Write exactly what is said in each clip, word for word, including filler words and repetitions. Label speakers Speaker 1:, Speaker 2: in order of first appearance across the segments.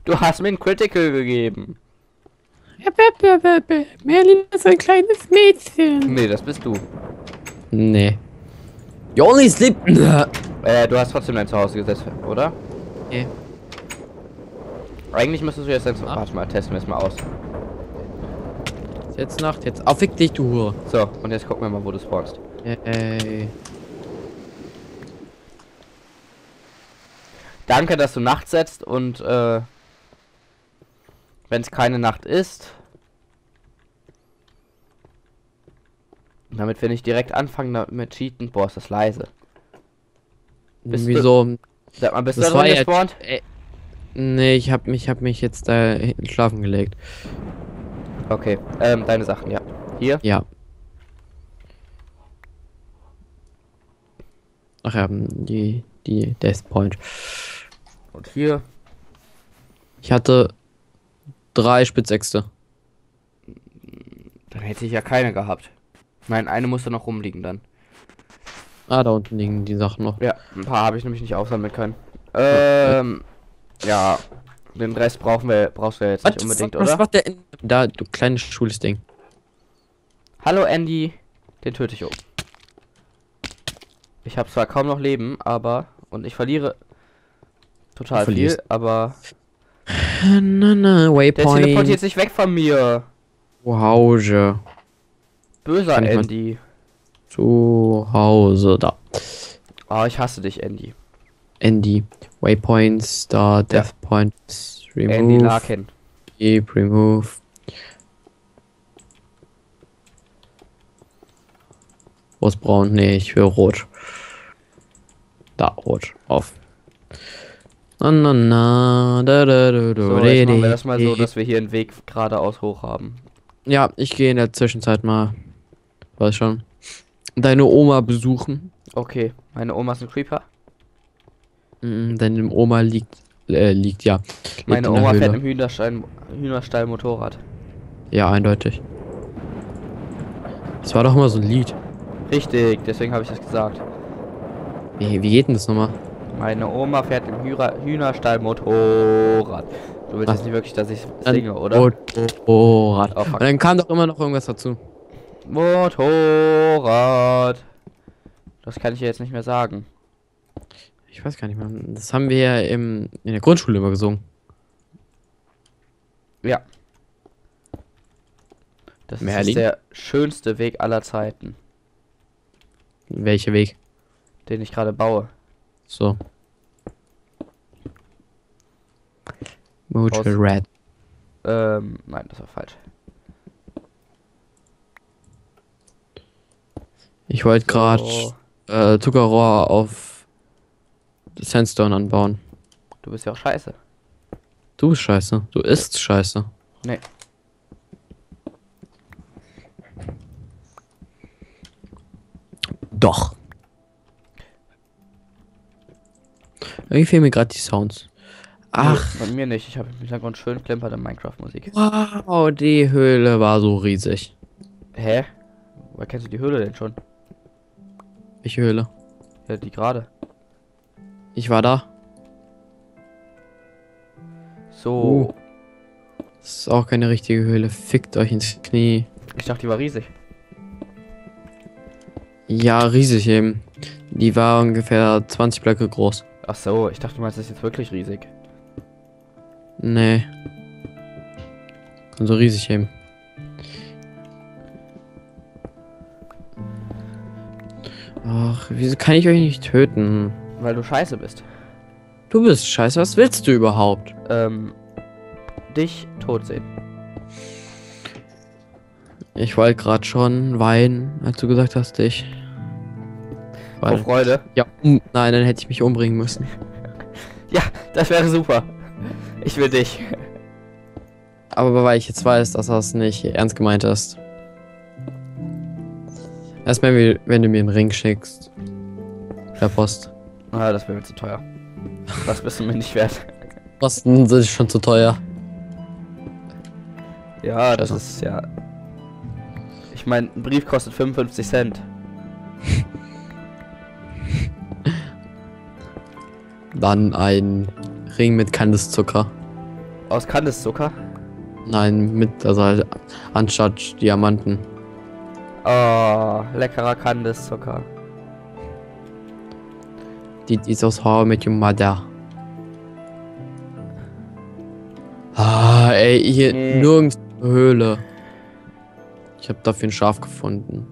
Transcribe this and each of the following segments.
Speaker 1: Du hast mir ein Critical gegeben.
Speaker 2: Merlin ist ein kleines Mädchen.
Speaker 1: Nee, das bist du.
Speaker 2: Nee. You only sleep.
Speaker 1: Äh, du hast trotzdem dein Zuhause gesetzt, oder?
Speaker 2: Okay.
Speaker 1: Eigentlich müsstest du jetzt dein Zuhause...
Speaker 2: Ach.
Speaker 1: Warte mal, testen wir es mal aus.
Speaker 2: Jetzt Nacht, jetzt auffick dich, du Hure.
Speaker 1: So, und jetzt gucken wir mal, wo du spawnst.
Speaker 2: Ey.
Speaker 1: Danke, dass du Nacht setzt und, äh... wenn es keine Nacht ist... Damit wir nicht direkt anfangen mit Cheaten. Boah, ist das leise. Bist
Speaker 2: Wieso?
Speaker 1: Sag mal, bist du
Speaker 2: Das
Speaker 1: da
Speaker 2: war
Speaker 1: drin
Speaker 2: jetzt-
Speaker 1: gespawnt?
Speaker 2: Ey. Nee, ich hab mich, hab mich jetzt da hinten schlafen gelegt.
Speaker 1: Okay, ähm, deine Sachen, ja. Hier?
Speaker 2: Ja. Ach ja, die, die Death Point.
Speaker 1: Und hier?
Speaker 2: Ich hatte drei Spitzäxte.
Speaker 1: Dann hätte ich ja keine gehabt. Nein, eine musste noch rumliegen dann.
Speaker 2: Ah, da unten liegen die Sachen noch.
Speaker 1: Ja, ein paar habe ich nämlich nicht aufsammeln können. Ähm, ja, den Rest brauchen wir, brauchst du ja jetzt nicht unbedingt,
Speaker 2: was, was
Speaker 1: oder?
Speaker 2: macht der in da, du kleines schwules Ding?
Speaker 1: Hallo Andy, den töte ich um. Ich habe zwar kaum noch Leben, aber, und ich verliere total
Speaker 2: Du
Speaker 1: viel,
Speaker 2: verlierst.
Speaker 1: aber
Speaker 2: Na, na,
Speaker 1: der
Speaker 2: Waypoint.
Speaker 1: teleportiert sich weg von mir.
Speaker 2: Zu Hause.
Speaker 1: Böser
Speaker 2: Kann ich mal-
Speaker 1: Andy.
Speaker 2: Zu Hause, da.
Speaker 1: Oh, ich hasse dich, Andy.
Speaker 2: Andy. Waypoints, da, Death Points,
Speaker 1: Andy
Speaker 2: Remove,
Speaker 1: Larkin.
Speaker 2: Keep, Remove. Wo ist braun? Nee, ich will rot. Da, rot. Auf. Na, na, na, da, da, da, da,
Speaker 1: So, jetzt machen wir das mal so, dass wir hier einen Weg geradeaus hoch haben.
Speaker 2: Ja, ich gehe in der Zwischenzeit mal. Weiß schon. Deine Oma besuchen.
Speaker 1: Okay, meine Oma ist ein Creeper.
Speaker 2: Mhm, deine Oma liegt. Äh, liegt ja. Lebt
Speaker 1: Meine
Speaker 2: in der
Speaker 1: Oma fährt
Speaker 2: Höhle.
Speaker 1: im Hühnerstall, Hühnerstall Motorrad.
Speaker 2: Ja, eindeutig. Das war doch immer so ein Lied.
Speaker 1: Richtig, deswegen habe ich das gesagt.
Speaker 2: Wie, wie geht denn das nochmal?
Speaker 1: Meine Oma fährt im Hühner Hühnerstall Motorrad. Du willst
Speaker 2: Ach.
Speaker 1: jetzt nicht wirklich, dass ich
Speaker 2: Dann-
Speaker 1: singe, oder?
Speaker 2: Motorrad.
Speaker 1: Oh, fuck.
Speaker 2: Und dann kam doch immer noch irgendwas dazu.
Speaker 1: Motorrad. Das kann ich ja jetzt nicht mehr sagen.
Speaker 2: Ich weiß gar nicht mehr. Das haben wir ja im, in der Grundschule immer gesungen.
Speaker 1: Ja. Das
Speaker 2: Merlin?
Speaker 1: ist der schönste Weg aller Zeiten,
Speaker 2: Welcher Weg?
Speaker 1: den ich gerade baue.
Speaker 2: So. Motor
Speaker 1: Aus-
Speaker 2: Red.
Speaker 1: Ähm, nein, das war falsch.
Speaker 2: Ich wollte gerade
Speaker 1: So,
Speaker 2: äh, Zuckerrohr auf Sandstone anbauen.
Speaker 1: du bist ja auch scheiße.
Speaker 2: Du bist scheiße. Du isst scheiße.
Speaker 1: Nee.
Speaker 2: Doch. Irgendwie fehlen mir gerade die Sounds. Ach,
Speaker 1: Nee, bei mir nicht. Ich habe im Hintergrund schön klimpernde Minecraft-Musik.
Speaker 2: wow, die Höhle war so riesig.
Speaker 1: Hä? Woher kennst du die Höhle denn schon?
Speaker 2: Welche Höhle?
Speaker 1: Ja, die gerade.
Speaker 2: Ich war da.
Speaker 1: So.
Speaker 2: Uh. Das ist auch keine richtige Höhle. Fickt euch ins Knie.
Speaker 1: Ich dachte, die war riesig.
Speaker 2: Ja, riesig eben. Die war ungefähr zwanzig Blöcke groß.
Speaker 1: Ach so, ich dachte, du meinst, das ist jetzt wirklich riesig.
Speaker 2: Nee. So riesig eben. Ach, wieso kann ich euch nicht töten?
Speaker 1: Weil du scheiße bist.
Speaker 2: Du bist scheiße, was willst du überhaupt?
Speaker 1: Ähm, dich tot sehen.
Speaker 2: Ich wollte gerade schon weinen, als du gesagt hast, ich.
Speaker 1: Vor
Speaker 2: Weil,
Speaker 1: Freude.
Speaker 2: ja, um, nein, dann hätte ich mich umbringen müssen.
Speaker 1: Ja, das wäre super. Ich will dich.
Speaker 2: Aber weil ich jetzt weiß, dass das nicht ernst gemeint ist. Erstmal, wie- wenn du mir einen Ring schickst. Per Post.
Speaker 1: Ah, das wäre mir zu teuer. Das bist du mir nicht wert.
Speaker 2: Kosten sind schon zu teuer.
Speaker 1: Ja, das
Speaker 2: Scheiße.
Speaker 1: ist ja... Ich meine, ein Brief kostet fünfundfünfzig Cent.
Speaker 2: Dann ein Ring mit Kandiszucker.
Speaker 1: Aus Kandiszucker?
Speaker 2: Nein, mit, also halt anstatt Diamanten.
Speaker 1: Oh, leckerer Kandiszucker.
Speaker 2: Die, die ist aus How I Met Your Mother. Ah, ey, hier
Speaker 1: Nee.
Speaker 2: nirgends eine Höhle. Ich habe dafür ein Schaf gefunden.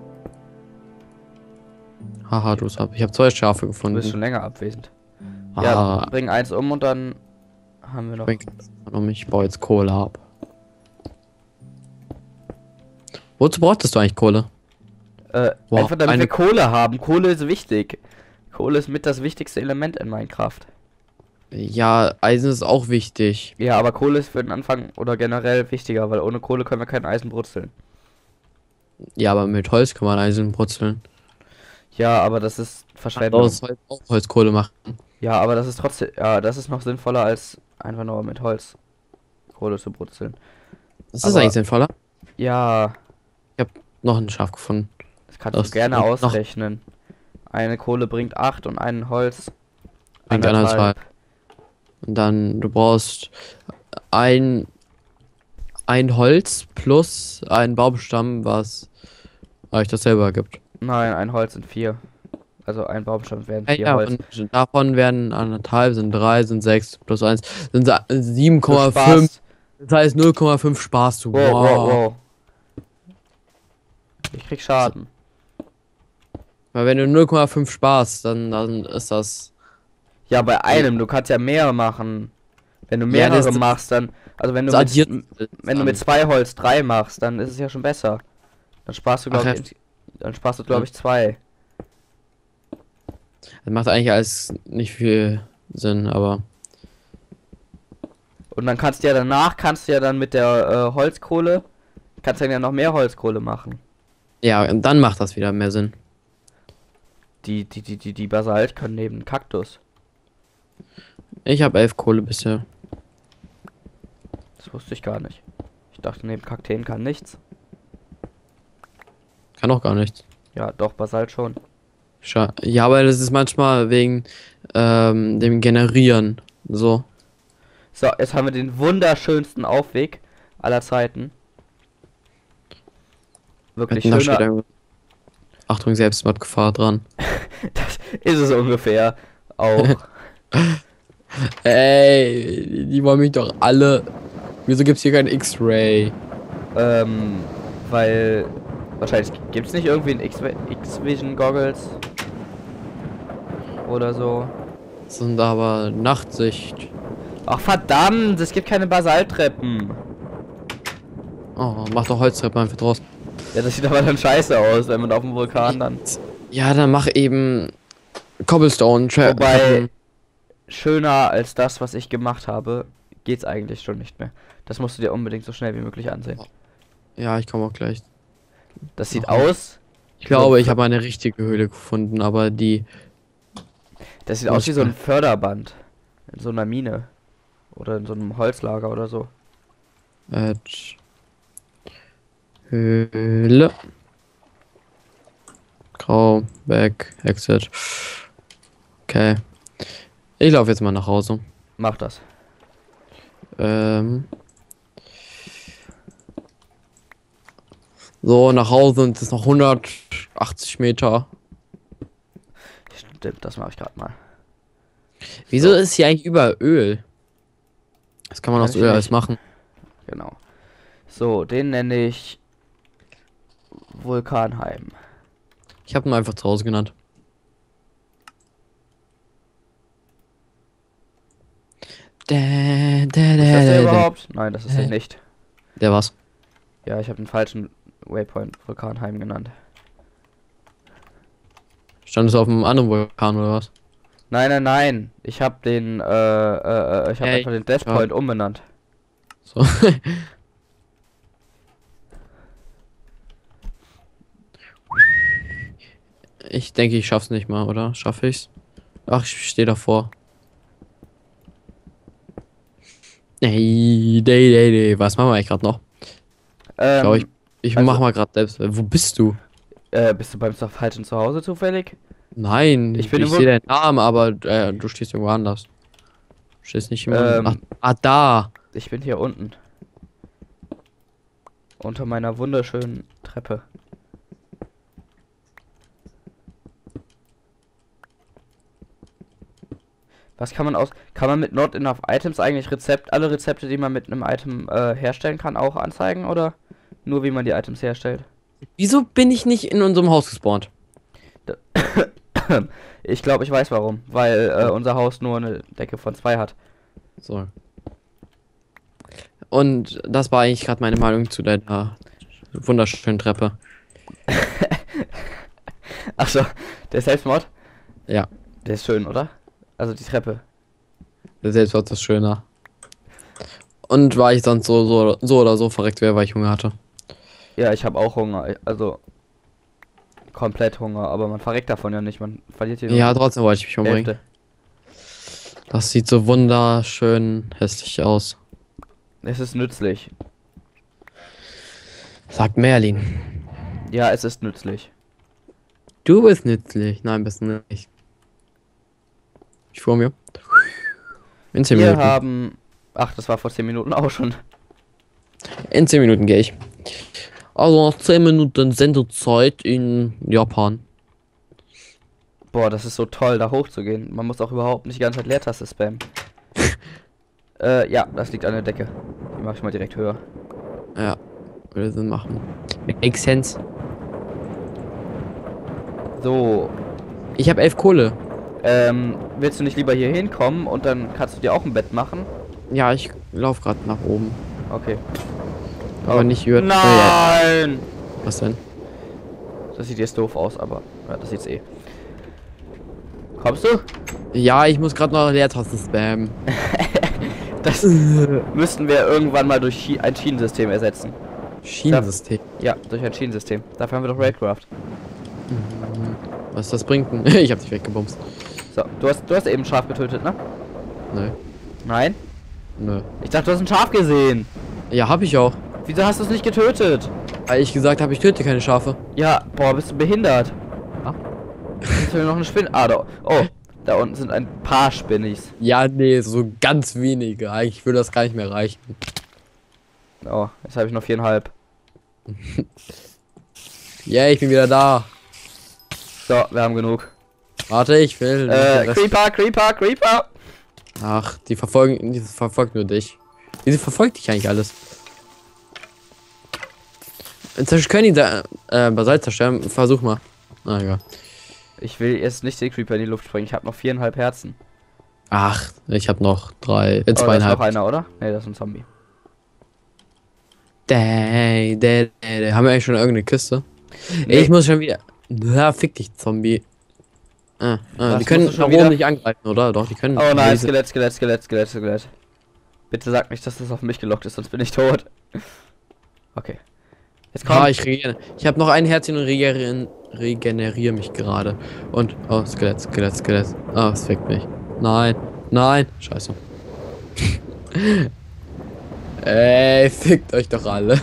Speaker 2: Haha, du hast. Ich habe zwei Schafe
Speaker 1: Du bist
Speaker 2: gefunden.
Speaker 1: schon länger abwesend.
Speaker 2: Ah,
Speaker 1: Ja, bring eins um und dann haben wir noch.
Speaker 2: bring um, ich baue jetzt Kohle ab. Wozu brauchtest du eigentlich Kohle?
Speaker 1: Äh,
Speaker 2: Wow,
Speaker 1: einfach damit
Speaker 2: eine-
Speaker 1: wir Kohle haben. Kohle ist wichtig. Kohle ist mit das wichtigste Element in Minecraft.
Speaker 2: Ja, Eisen ist auch wichtig.
Speaker 1: Ja, aber Kohle ist für den Anfang oder generell wichtiger, weil ohne Kohle können wir kein Eisen brutzeln.
Speaker 2: Ja, aber mit Holz kann man Eisen brutzeln.
Speaker 1: Ja, aber das ist Verschwendung.
Speaker 2: Aus Holz auch Holzkohle machen.
Speaker 1: Ja, aber das ist trotzdem, ja, das ist noch sinnvoller als einfach nur mit Holz Kohle zu brutzeln.
Speaker 2: Das ist
Speaker 1: Aber-
Speaker 2: eigentlich sinnvoller.
Speaker 1: Ja,
Speaker 2: Noch ein Schaf gefunden.
Speaker 1: das kannst
Speaker 2: Das
Speaker 1: du gerne
Speaker 2: bringt noch-
Speaker 1: ausrechnen. Eine Kohle bringt acht und ein Holz
Speaker 2: Bringt anderthalb. Und dann, du brauchst ein, ein Holz plus ein Baumstamm, was euch das selber gibt.
Speaker 1: Nein, ein Holz sind vier. Also ein Baumstamm wären
Speaker 2: Ja,
Speaker 1: vier
Speaker 2: ja,
Speaker 1: Holz.
Speaker 2: und davon werden anderthalb, sind drei, sind sechs plus eins, sind sa- sieben Komma
Speaker 1: Du
Speaker 2: fünf.
Speaker 1: sparst-
Speaker 2: Das heißt null Komma fünf sparst du.
Speaker 1: Wow,
Speaker 2: Wow.
Speaker 1: wow, wow. Ich krieg Schaden.
Speaker 2: Weil wenn du null Komma fünf sparst, dann, dann ist das.
Speaker 1: Ja, bei einem, du kannst ja mehr machen. Wenn du
Speaker 2: Ja,
Speaker 1: mehrere
Speaker 2: das-
Speaker 1: machst, dann. Also wenn du
Speaker 2: Das
Speaker 1: mit,
Speaker 2: addiert
Speaker 1: wenn du mit zwei Holz drei machst, dann ist es ja schon besser. Dann sparst du,
Speaker 2: Ach,
Speaker 1: glaube
Speaker 2: ja.
Speaker 1: ich, ins- dann sparst du, glaube ich, zwei.
Speaker 2: Das macht eigentlich alles nicht viel Sinn, aber.
Speaker 1: Und dann kannst du ja danach, kannst du ja dann mit der äh, Holzkohle, kannst dann ja noch mehr Holzkohle machen.
Speaker 2: Ja, und dann macht das wieder mehr Sinn.
Speaker 1: Die, die, die, die, die Basalt können neben Kaktus.
Speaker 2: Ich habe elf Kohle bisher.
Speaker 1: Das wusste ich gar nicht. Ich dachte, neben Kakteen kann nichts.
Speaker 2: Kann auch gar nichts.
Speaker 1: Ja, doch, Basalt schon.
Speaker 2: Scha ja, aber das ist manchmal wegen ähm, dem Generieren. So.
Speaker 1: So, jetzt haben wir den wunderschönsten Aufweg aller Zeiten. Wirklich
Speaker 2: Da
Speaker 1: schöner.
Speaker 2: steht ein- Achtung, Selbstmordgefahr dran.
Speaker 1: Das ist es ungefähr auch.
Speaker 2: Ey, die wollen mich doch alle. Wieso gibt's hier kein X-Ray?
Speaker 1: ähm, weil wahrscheinlich gibt's nicht irgendwie ein X- X-Vision Goggles oder so.
Speaker 2: Das sind aber Nachtsicht.
Speaker 1: Ach verdammt, es gibt keine Basalttreppen.
Speaker 2: Oh, mach doch Holztreppe einfach draus.
Speaker 1: Ja, das sieht aber dann scheiße aus, wenn man auf dem Vulkan dann.
Speaker 2: Ja, dann mach eben Cobblestone. Tra
Speaker 1: Wobei schöner als das, was ich gemacht habe, geht's eigentlich schon nicht mehr. Das musst du dir unbedingt so schnell wie möglich ansehen.
Speaker 2: Ja, ich komme auch gleich.
Speaker 1: Das sieht
Speaker 2: Aha.
Speaker 1: aus.
Speaker 2: Ich glaube, ich habe eine richtige Höhle gefunden, aber die.
Speaker 1: Das sieht aus wie so ein Förderband in so einer Mine oder in so einem Holzlager oder so.
Speaker 2: Äh, Höhle. Grau, Back, Exit. Okay. Ich laufe jetzt mal nach Hause.
Speaker 1: Mach das.
Speaker 2: Ähm. So, nach Hause sind es noch hundertachtzig Meter.
Speaker 1: Stimmt, das mache ich gerade mal.
Speaker 2: Wieso
Speaker 1: So.
Speaker 2: ist hier eigentlich überall Öl? Das kann man
Speaker 1: Kann
Speaker 2: aus
Speaker 1: ich
Speaker 2: Öl
Speaker 1: nicht.
Speaker 2: alles machen.
Speaker 1: Genau. So, den nenne ich Vulkanheim.
Speaker 2: Ich habe ihn einfach zu Hause genannt. Da, da,
Speaker 1: Ist
Speaker 2: da,
Speaker 1: das der
Speaker 2: da, da.
Speaker 1: überhaupt? Nein, das ist er
Speaker 2: Hä?
Speaker 1: nicht.
Speaker 2: Der was?
Speaker 1: Ja, ich habe den falschen Waypoint Vulkanheim genannt.
Speaker 2: Stand es auf einem anderen Vulkan oder was?
Speaker 1: Nein, nein, nein. Ich habe den, äh, äh, äh, ich habe
Speaker 2: Hey,
Speaker 1: einfach den Death
Speaker 2: ja.
Speaker 1: Point umbenannt.
Speaker 2: So. Ich denke, ich schaff's nicht mal, oder? Schaffe ich's? Ach, ich stehe davor. Hey, day, day, day. Was machen wir eigentlich gerade noch?
Speaker 1: Ähm,
Speaker 2: Glaub ich Ich
Speaker 1: also-
Speaker 2: mach mal gerade selbst. Äh, Wo bist du?
Speaker 1: äh, bist du beim zu- falschen Zuhause zufällig?
Speaker 2: Nein,
Speaker 1: Ich
Speaker 2: ich,
Speaker 1: bin
Speaker 2: ich
Speaker 1: im
Speaker 2: sehe deinen Namen, aber äh, du stehst irgendwo anders. Du stehst nicht im
Speaker 1: Ähm.
Speaker 2: Ach, ah, da.
Speaker 1: Ich bin hier unten. Unter meiner wunderschönen Treppe. Was kann man aus... Kann man mit Not Enough Items eigentlich Rezept... Alle Rezepte, die man mit einem Item äh, herstellen kann, auch anzeigen? Oder nur wie man die Items herstellt?
Speaker 2: Wieso bin ich nicht in unserem Haus gespawnt?
Speaker 1: Ich glaube, ich weiß warum. Weil äh, unser Haus nur eine Decke von zwei hat.
Speaker 2: So. Und das war eigentlich gerade meine Meinung zu deiner wunderschönen Treppe.
Speaker 1: Achso, der Selbstmord?
Speaker 2: Ja.
Speaker 1: Der ist schön, oder? Also die Treppe.
Speaker 2: Der Selbstmord ist schöner. Und war ich sonst so, so, so oder so verreckt wäre, weil ich Hunger hatte.
Speaker 1: Ja, ich habe auch Hunger. Also komplett Hunger, aber man verreckt davon ja nicht. Man verliert hier nur
Speaker 2: Ja, trotzdem wollte ich mich umbringen.
Speaker 1: Hälfte.
Speaker 2: Das sieht so wunderschön hässlich aus.
Speaker 1: Es ist nützlich.
Speaker 2: Sagt Merlin.
Speaker 1: Ja, es ist nützlich.
Speaker 2: Du bist nützlich. Nein, bist du nicht. Ich vor mir. In zehn
Speaker 1: Wir
Speaker 2: Minuten.
Speaker 1: haben... Ach, das war vor zehn Minuten auch schon.
Speaker 2: In zehn Minuten gehe ich. Also noch zehn Minuten Sendezeit in Japan.
Speaker 1: Boah, das ist so toll, da hochzugehen. Man muss auch überhaupt nicht die ganze Zeit Leertaste spammen. äh, ja, das liegt an der Decke. Die mache ich mal direkt höher.
Speaker 2: Ja, würde Sinn machen. Makes sense.
Speaker 1: So,
Speaker 2: Ich habe elf Kohle.
Speaker 1: ähm, willst du nicht lieber hier hinkommen und dann kannst du dir auch ein Bett machen?
Speaker 2: Ja, ich laufe gerade nach oben.
Speaker 1: Okay.
Speaker 2: Aber
Speaker 1: Oh.
Speaker 2: nicht über.
Speaker 1: Nein!
Speaker 2: Was denn?
Speaker 1: Das sieht jetzt doof aus, aber ja, das sieht's eh. Kommst du?
Speaker 2: Ja, ich muss gerade noch Leertasten spammen.
Speaker 1: Das müssten wir irgendwann mal durch Chi- ein Schienensystem ersetzen.
Speaker 2: Schienensystem.
Speaker 1: Ja, durch ein Schienensystem. Dafür haben wir doch Railcraft.
Speaker 2: Was das bringt? denn? Ich hab dich weggebumst.
Speaker 1: So, du hast, du hast eben ein Schaf getötet, ne?
Speaker 2: Nö.
Speaker 1: Nein?
Speaker 2: Nö.
Speaker 1: Ich dachte, du hast ein Schaf gesehen.
Speaker 2: Ja, hab ich auch.
Speaker 1: Wieso hast du es nicht getötet?
Speaker 2: Weil ich gesagt habe, ich töte keine Schafe.
Speaker 1: Ja, boah, bist du behindert?
Speaker 2: Ah.
Speaker 1: Ist hier noch eine Spinne? Ah, da. Oh, da unten sind ein paar Spinnis.
Speaker 2: Ja, nee, so ganz wenige. Eigentlich würde das gar nicht mehr reichen.
Speaker 1: Oh, jetzt habe ich noch viereinhalb.
Speaker 2: Ja, yeah, ich bin wieder da.
Speaker 1: So, wir haben genug.
Speaker 2: Warte, ich will.
Speaker 1: Äh,
Speaker 2: das-
Speaker 1: Creeper, Creeper, Creeper.
Speaker 2: Ach, die verfolgen, die verfolgt nur dich. Wieso verfolgt dich eigentlich alles? Inzwischen können die da äh, Basalt zerstören. Versuch mal. Ah, egal.
Speaker 1: Ich will jetzt nicht den Creeper in die Luft springen. Ich habe noch viereinhalb Herzen.
Speaker 2: Ach, ich habe noch drei, äh,
Speaker 1: Oh, da ist
Speaker 2: zweieinhalb.
Speaker 1: noch einer, oder? Ne, das ist ein Zombie.
Speaker 2: Däh, däh, däh, däh. Haben wir eigentlich schon irgendeine Kiste?
Speaker 1: Nee.
Speaker 2: Ich muss schon wieder. Ja, fick dich, Zombie. Ah, ah,
Speaker 1: Was
Speaker 2: die können
Speaker 1: musst du schon
Speaker 2: da oben
Speaker 1: wieder?
Speaker 2: nicht angreifen, oder? Doch, die können.
Speaker 1: Oh nein,
Speaker 2: diese-
Speaker 1: Skelett, Skelett, Skelett, Skelett, Skelett. Bitte sag nicht, dass das auf mich gelockt ist, sonst bin ich tot. Okay. Jetzt komm.
Speaker 2: Ah, ich regeneriere. Ich habe noch ein Herzchen und regeneriere, regeneriere mich gerade. Und. Oh, Skelett, Skelett, Skelett. Ah, es fickt mich. Nein, nein. Scheiße. Ey, fickt euch doch alle.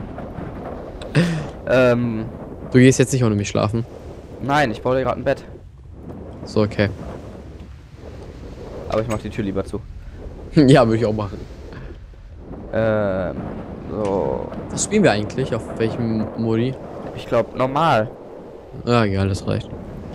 Speaker 1: Ähm,
Speaker 2: Du gehst jetzt nicht ohne mich schlafen.
Speaker 1: nein, ich baue dir gerade ein Bett.
Speaker 2: So, okay.
Speaker 1: Aber ich mach die Tür lieber zu.
Speaker 2: Ja, würde ich auch machen.
Speaker 1: Ähm, so.
Speaker 2: Was spielen wir eigentlich? Auf welchem Modi?
Speaker 1: Ich glaube, normal.
Speaker 2: Ah, egal, das reicht.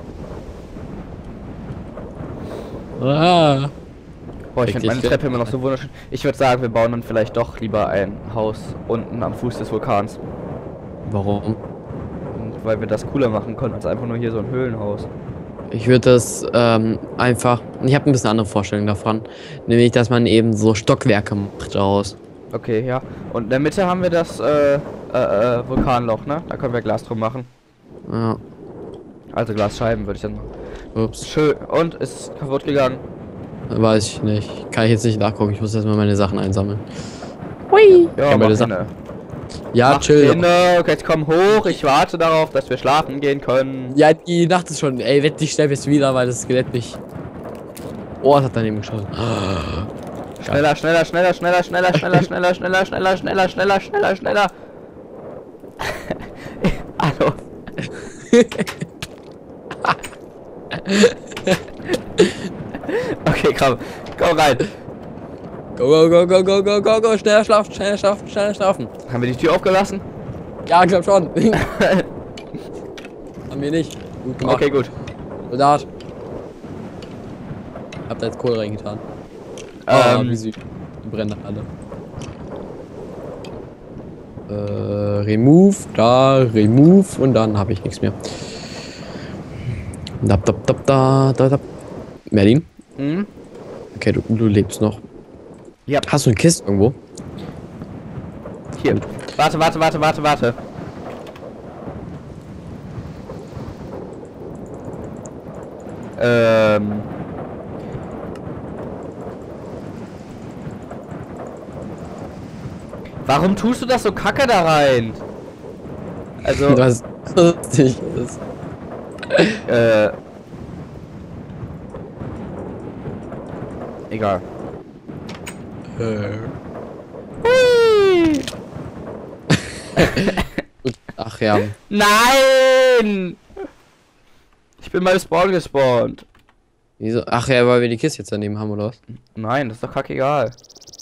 Speaker 2: Ah.
Speaker 1: Boah, ich
Speaker 2: Fick
Speaker 1: finde meine
Speaker 2: dich,
Speaker 1: Treppe immer noch so wunderschön. Ich würde sagen, wir bauen dann vielleicht doch lieber ein Haus unten am Fuß des Vulkans.
Speaker 2: Warum?
Speaker 1: Und weil wir das cooler machen können, als einfach nur hier so ein Höhlenhaus.
Speaker 2: Ich würde das ähm, einfach. Ich habe ein bisschen andere Vorstellung davon. Nämlich, dass man eben so Stockwerke macht daraus.
Speaker 1: Okay, ja. Und in der Mitte haben wir das äh, äh, äh, Vulkanloch, ne? Da können wir Glas drum machen.
Speaker 2: Ja.
Speaker 1: Also Glasscheiben würde ich dann machen.
Speaker 2: Ups.
Speaker 1: Schön. Und ist kaputt gegangen.
Speaker 2: Weiß ich nicht. Kann ich jetzt nicht nachgucken. Ich muss erstmal meine Sachen einsammeln. Hui.
Speaker 1: Ja,
Speaker 2: Ja, meine
Speaker 1: mach
Speaker 2: Sachen.
Speaker 1: hinne.
Speaker 2: Ja,
Speaker 1: Mach
Speaker 2: chill.
Speaker 1: hinne. Okay, jetzt komm hoch. Ich warte darauf, dass wir schlafen gehen können.
Speaker 2: Ja, die Nacht ist schon. Ey, wett dich schnell jetzt wieder, weil das Skelett nicht. Oh, es hat daneben geschossen.
Speaker 1: Schneller, schneller, schneller, schneller, schneller, schneller, schneller, schneller, schneller, schneller, schneller, schneller, schneller. Hallo. Okay, komm. Komm rein.
Speaker 2: Go, go, go, go, go, go, go, schnell schlafen, schnell schlafen, schnell schlafen.
Speaker 1: Haben wir die Tür aufgelassen?
Speaker 2: Ja, ich glaub schon. Haben wir nicht. Gut gemacht.
Speaker 1: Okay, gut.
Speaker 2: Soldat. Hab da jetzt Kohle reingetan.
Speaker 1: Ähm,
Speaker 2: Oh, wie süß. Die brennen alle. Äh, remove, da, remove und dann habe ich nichts mehr. Da, da, da, da, da, da. Merlin?
Speaker 1: Mhm.
Speaker 2: Okay, du, du lebst noch.
Speaker 1: Ja.
Speaker 2: Hast du eine Kiste irgendwo?
Speaker 1: Hier. Warte, warte, warte, warte, warte. Ähm. Warum tust du das so kacke da rein? Also.
Speaker 2: Was lustig ist.
Speaker 1: Äh. Egal.
Speaker 2: Äh. Ach ja.
Speaker 1: Nein! Ich bin mal Spawn gespawnt.
Speaker 2: Wieso? Ach ja, weil wir die Kiste jetzt daneben haben, oder was?
Speaker 1: Nein, das ist doch kacke egal.